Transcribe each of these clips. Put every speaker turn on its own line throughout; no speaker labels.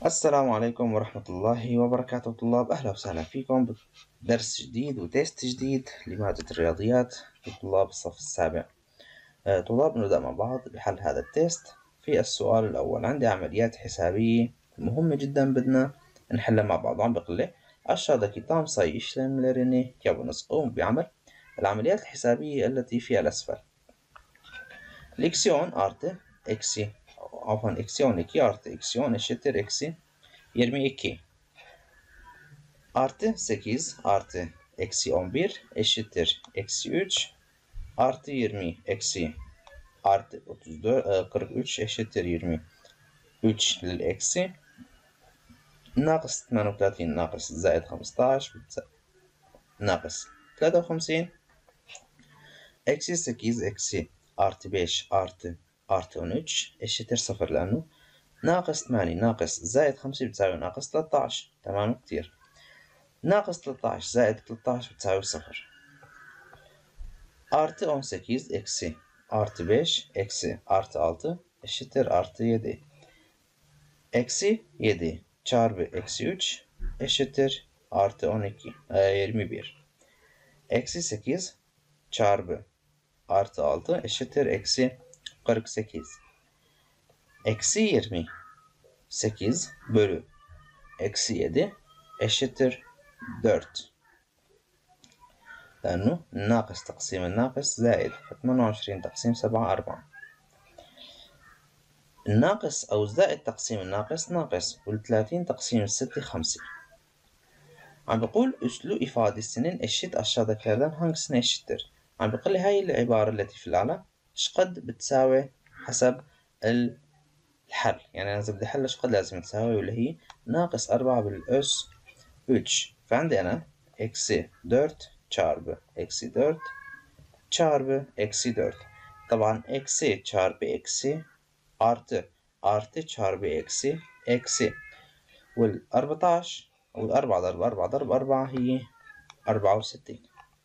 السلام عليكم ورحمة الله وبركاته طلاب، أهلا وسهلا فيكم بدرس جديد وتيست جديد لمادة الرياضيات لطلاب الصف السابع. طلاب، نبدأ مع بعض بحل هذا التيست. في السؤال الأول عندي عمليات حسابية مهمة جدا بدنا نحلها مع بعض. عم بقول لي aşağıdaki tam sayı işlemlerini yapınız. قوم بعمل العمليات الحسابية التي في الأسفل. Leksiyon artı eksi eksi 12 artı eksi 10 eşittir eksi 22. Artı 8 artı eksi 11 eşittir eksi 3 artı 20 eksi artı 43 eşittir 23 للإكسي ناقص 38 ناقص زائد 15 ناقص 53 eksi 8 eksi artı 5 artı 13 eşittir 0 لأنه ناقص 8 ناقص زائد 5 بتساوي ناقص 13. تمام كتير. ناقص 13 زائد 13 بتساوي 0. Artı 18 eksi artı 5 eksi artı 6 eşittir artı 7. Eksi 7 çarpı eksi 3 eşittir artı 21. Eksi 8 çarpı artı 6 eşittir eksi 48. Eksi 28 bölü eksi 7 eşittir 4. لأنه ناقص تقسيم الناقص زائد 28 تقسيم 7 4. الناقص أو زائد تقسيم الناقص ناقص وال30 تقسيم 6 5. عم بقول أسلوب ifadesinin eşit aşağıdakilerden hangisine eşittir؟ عم بقول لي هاي العبارة التي في الأعلى شقد بتساوي حسب الحل. يعني أنا إذا بدي أحل شقد لازم تساوي، واللي هي ناقص 4 بالأس 3. فعندي أنا eksi 4 çarpı eksi 4 çarpı eksi 4. طبعا eksi çarpı eksi artı çarpı eksi وال14 والأربعة ضرب 4 ضرب 4 هي 64.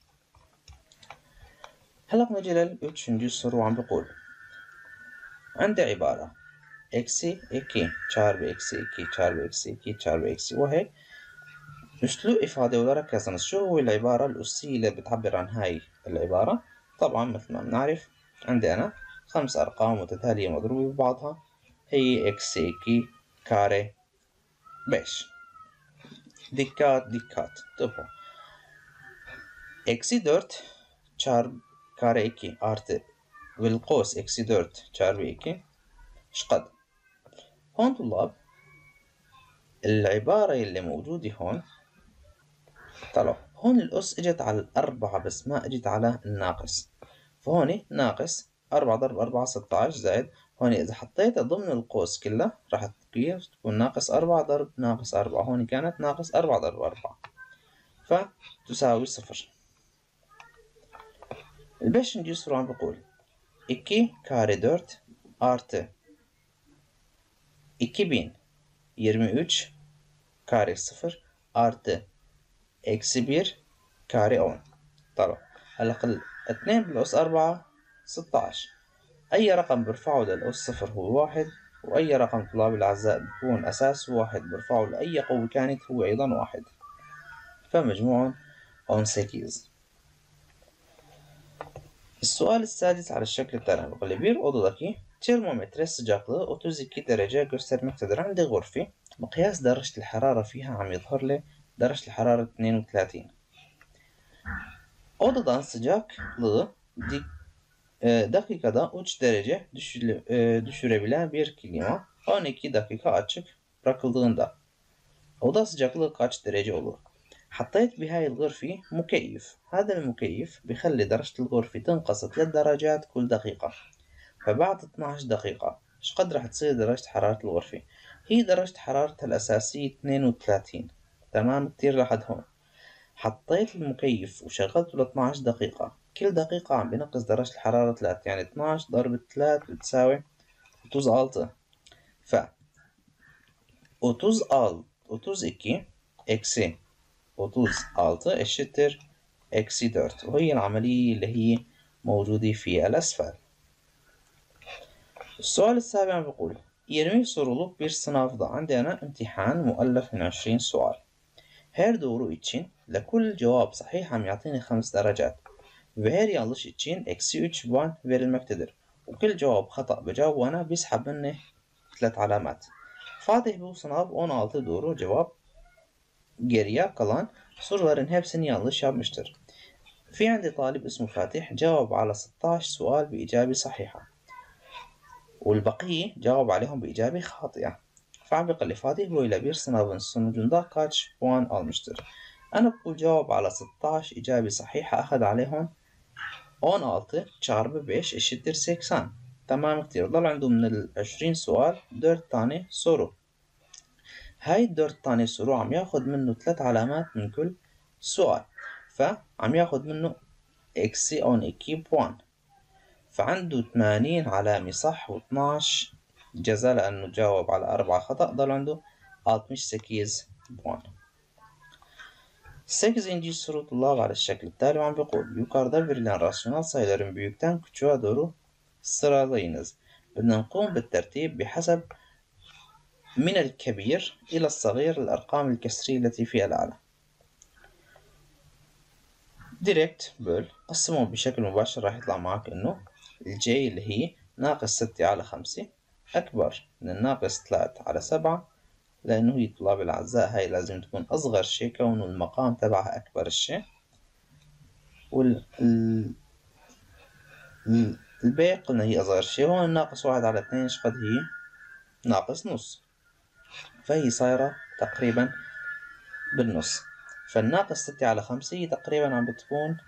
هلا بنجي للüçüncü soru. عم بقول عندي عبارة eksi 2 çarpı eksi 2 çarpı eksi 2 çarpı eksi وهيك أسلوب إفادة olarak yazınız. شو هو العبارة الأسية اللي بتعبر عن هاي العبارة؟ طبعا مثل ما بنعرف عندي أنا 5 أرقام متتالية مضروبة ببعضها هي eksi 2 kare 5. Dikkat. Tıpkı. Eksi 4 çarpı kare 2 artı بالقوس eksi 4 çarpı 2 شقد. هون طلاب العبارة اللي موجودة هون طلعوا هون الأس اجت على الأربعة بس ما اجت على الناقص، فهون ناقص 4 ضرب 4 16 زائد هون إذا حطيتها ضمن القوس كله راح تكون ناقص 4 ضرب ناقص 4. هون كانت ناقص 4 ضرب 4 فتساوي 0. البيشنجي soru عم بقول 2 kare 4 artı 2023 kare 0 artı eksi 1 kare 10. طبعا هلا قل 2 بالأس 4 16. أي رقم برفعه للأس 0 هو 1، وأي رقم طلاب الأعزاء بيكون أساسه 1 برفعه لأي قوة كانت هو أيضا 1. فمجموعهم 18. السؤال السادس على الشكل التالي بيقول لي bir odadaki termometre sıcaklığı 32 derece göstermektedir. عندي غرفة مقياس درجة الحرارة فيها عم يظهر لي درجة الحرارة 32. Odadan sıcaklığı dakikada 3 derece düşürebilen bir klima 12 dakika açık bırakıldığında oda sıcaklığı kaç derece olur؟ حطيت بهاي الغرفة مكيف. هذا المكيف بخلي درجة الغرفة تنقص 3 درجات كل دقيقة، فبعد 12 دقيقة ايش قد راح تصير درجة حرارة الغرفة؟ هي درجة حرارتها الأساسية 32. تمام كتير لحد هون. حطيت المكيف وشغلته ل 12 دقيقة، كل دقيقة عم بنقص درجة الحرارة 3، يعني 12 ضرب 3 بتساوي 36. ف 32 eksi 36 eşittir eksi 4، وهي العملية اللي هي موجودة في الأسفل. السؤال السابع بيقول 20 soruluk bir sınavda عندنا امتحان مؤلف من 20 سؤال. Her doğru için لكل cevap صحيح عم يعطيني 5 درجات ve her yanlış için -3 puan verilmektedir. وكل cevap خطأ بجاوبه أنا بيسحب مني 3 علامات. Fatih bu sınav 16 doğru cevap geriye kalan soruların hepsini yanlış yapmıştır. في عندي طالب اسمه فاتح جاوب على 16 سؤال بإجابة صحيحة والبقية جاوب عليهم بإجابة خاطئة. فعم بيقول لي فاتح böyle bir sınavın sonucunda kaç puan almıştır? أنا بقول جاوب على 16 إجابة صحيحة أخذ عليهم 16 çarpı 5 eşittir 80. Tamam كتير. ضل عنده من ال 20 سؤال 4 tane soru. هاي 4 tane soru عم ياخد منه 3 علامات من كل سؤال. فعم ياخد منه اكسي اون اكي بوان. فعنده 80 علامة صح و12 جزاء لأنه جاوب على 4 خطأ. ضل عنده 68 بوان. 8. soru طلاب على الشكل التالي وعم بيقول yukarıda verilen rasyonel sayıların büyükten küçüğe doğru sıralayınız. بدنا نقوم بالترتيب بحسب من الكبير إلى الصغير الأرقام الكسرية التي في الأعلى. ديريكت بول قسمه بشكل مباشر راح يطلع معك إنه الجي اللي هي ناقص 6 على 5 أكبر من الناقص 3 على 7 لأنه هي طلاب الأعزاء هاي لازم تكون أصغر شيء كونه المقام تبعها أكبر الشيء. الباقي قلنا هي أصغر شيء. هون الناقص 1 على 2 إيش قد هي ناقص نص فهي صايرة تقريبا بالنص. فالناقص 6 على 5 هي تقريبا عم بتكون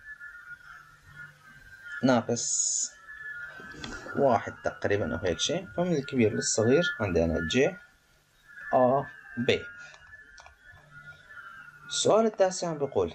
ناقص 1 تقريبا أو هيك شيء. فمن الكبير للصغير عندنا جي A B. السؤال التاسع بيقول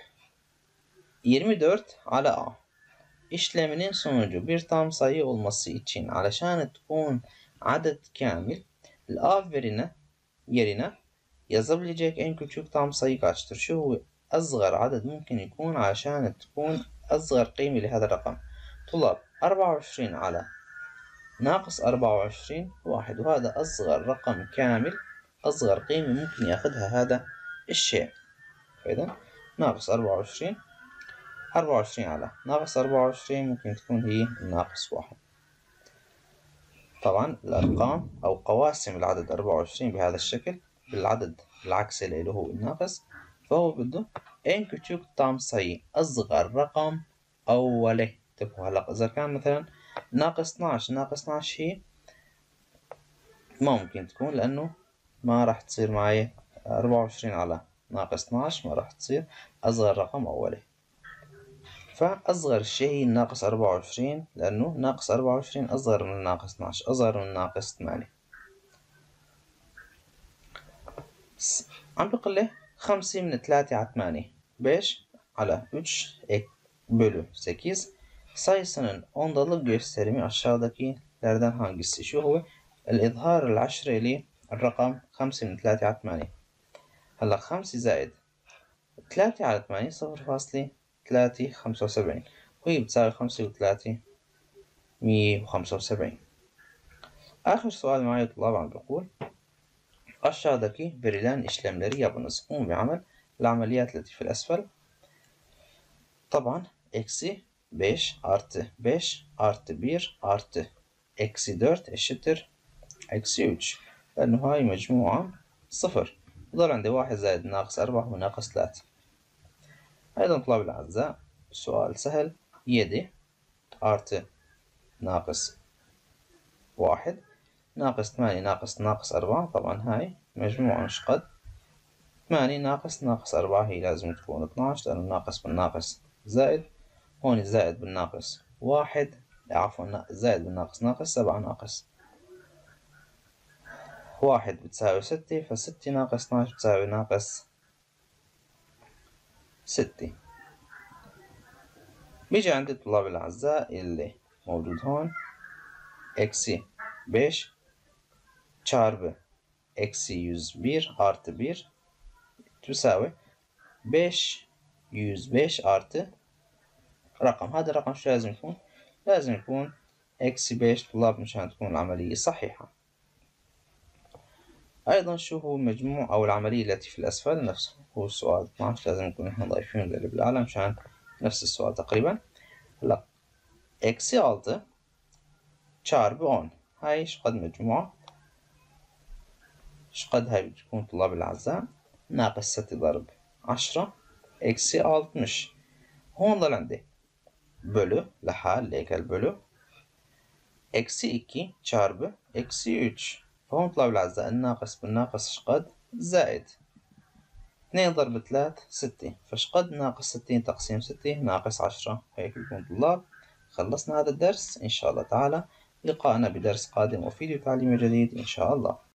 24 على A işleminin sonucu bir tam sayı olması için علشان تكون عدد كامل الA yerine yazabilecek en küçük tam sayı kaçtır؟ شو هو أصغر عدد ممكن يكون علشان تكون أصغر قيمة لهذا الرقم؟ طلاب 24 على ناقص 24 واحد وهذا أصغر رقم كامل أصغر قيمة ممكن يأخذها هذا الشيء. فإذا ناقص 24 على ناقص 24 ممكن تكون هي ناقص 1. طبعا الأرقام أو قواسم العدد 24 بهذا الشكل بالعدد العكسي اللي هو الناقص فهو بده إن كتشوك tam sayı أصغر رقم أولي. انتبهوا هلا إذا كان مثلا ناقص 12 هي ما ممكن تكون لأنه ما راح تصير معي 24 على ناقص 12 ما راح تصير أصغر رقم أولي. فأصغر شيء هي ناقص 24 لأنه ناقص 24 أصغر من ناقص 12 أصغر من ناقص 8. عم بقول له 5 من 3 على 8 5 على 3 ek bölü 8 sayısının ondalık gösterimi aşağıdakilerden hangisi؟ شو هو الإظهار العشري للرقم 5 من 3 على 8. هلا 5 زائد 3 على 8 0.3 75 وهي بتساوي 5 و3 175. آخر سؤال معي طلاب عم بقول aşağıdaki verilen işlemleri yapınız. قوم بعمل العمليات التي في الأسفل. طبعا eksi 5 artı 5 artı 1 artı eksi 4 eşittir eksi 3 لأنه هاي مجموعة صفر. يضل عندي 1 زائد ناقص 4 وناقص 3. أيضا طلاب الأعزاء سؤال سهل 7 artı ناقص 1 ناقص 8 ناقص 4 طبعا هاي مجموعة مش قد 8 ناقص 4 هي لازم تكون 12 لأنه ناقص بالناقص زائد. هون الزائد بالناقص 1 عفوا زائد بالناقص ناقص 7 ناقص 1 بتساوي 6 ف6 ناقص 12 بتساوي ناقص 6. بيجي عندي الطلاب الأعزاء اللي موجود هون eksi 5 çarpı eksi 101 artı 1 تساوي 105 artı رقم. هذا الرقم شو لازم يكون؟ لازم يكون eksi 5 طلاب مشان تكون العملية صحيحة. أيضا شو هو مجموع أو العملية التي في الأسفل نفس هو السؤال 12 لازم نكون إحنا ضايفين اللي بالأعلى مشان نفس السؤال تقريبا. هلا -6 çarpı 10 هاي شقد مجموعة شقد هاي بتكون طلاب الأعزاء -6 ضرب 10 -60. هون ضل عندي bölü لحال ليك البölü -2 çarpı -3. فهون طلاب الأعزاء الناقص بالناقص شقد زائد 2 ضرب 3 6 فشقد ناقص 60 تقسيم 6 ناقص 10. هيك بيكون طلاب خلصنا هذا الدرس إن شاء الله تعالى. لقاءنا بدرس قادم وفيديو تعليمي جديد إن شاء الله.